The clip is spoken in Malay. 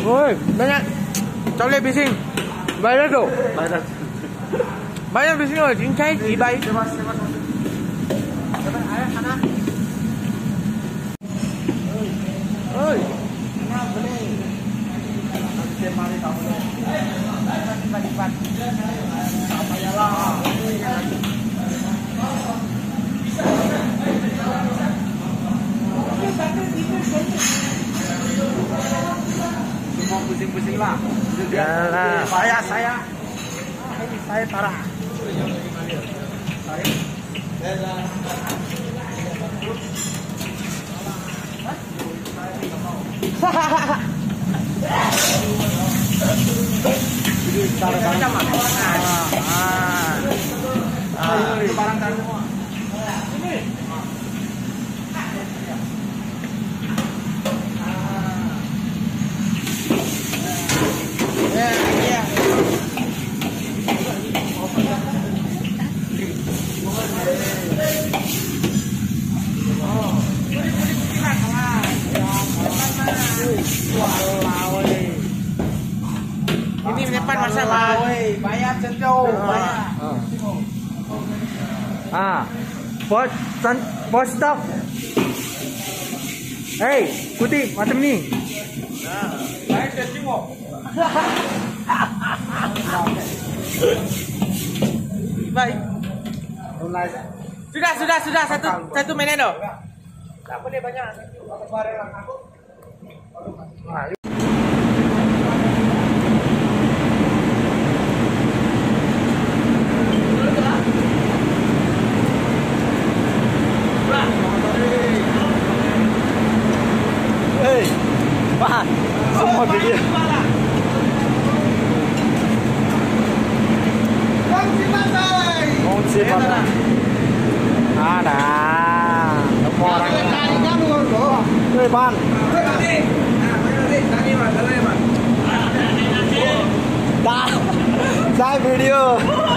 Woi, banyak coklat bising. Bayar tu. Banyak bising rồi, chính cháy chỉ bay. Ơi. Mau pusing-pusing lah. Yalah. Saya. Ini saya parah. Barang dari semua. Ini menyimpan masalah. Bayar cendol. Bos stop. Hey, putih macam ni. Bayar cendol. Baik. Sudah satu minit dah. Tak boleh banyak. Hey, Pak, semua video. Kongsi pasai. Ada. Semua orang. Hei, Bang. Dah. Saya video.